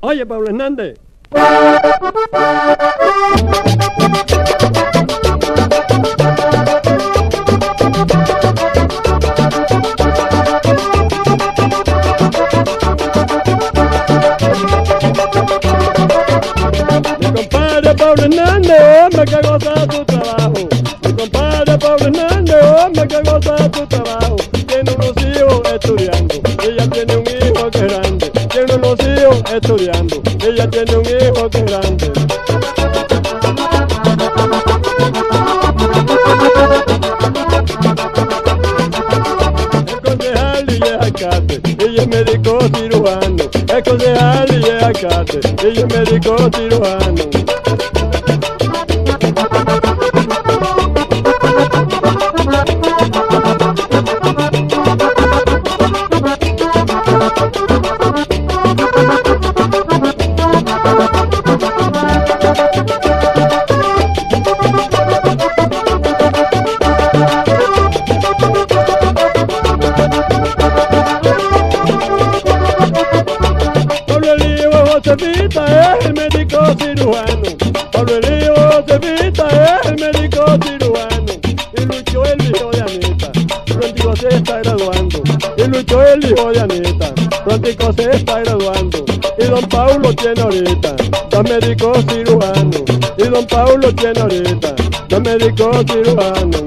Oye, Pablo Hernández. Mi compadre Pablo Hernández, hombre que goza su trabajo. Mi compadre Pablo Hernández, hombre que goza su trabajo. Tiene unos hijos estudiando, ella tiene un hijo que es grande. Tiene unos hijos estudiando, ella tiene un hijo que es grande. El concejal y es alcalde, ella es médico cirujano. El concejal y es alcalde, ella es médico cirujano. Josefita es el médico cirujano. Pablo Elío Josefita es el médico cirujano. Y Lucho el hijo de Anita, prontico se está graduando. Y Lucho el hijo de Anita, prontico se está graduando. Y don Paulo tiene ahorita dos médicos cirujanos. Y don Paulo tiene ahorita dos médicos cirujanos.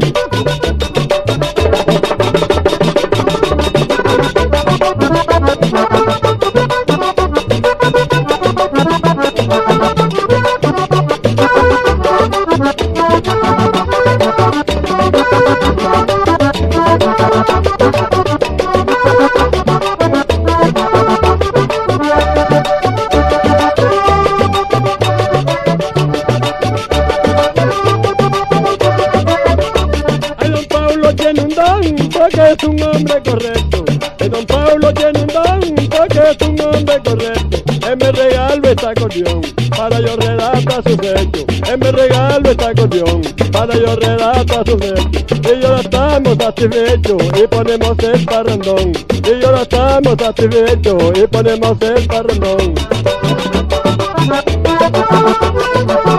Porque es un hombre correcto. Don Paulo tiene un don porque es un hombre correcto. Él me regalo esta acordeón para yo redactar sus hechos. Él me regalo esta acordeón para yo redactar sus hechos. Y yo la estamos satisfechos y ponemos el parrandón. Y yo la estamos satisfechos y ponemos el parrandón.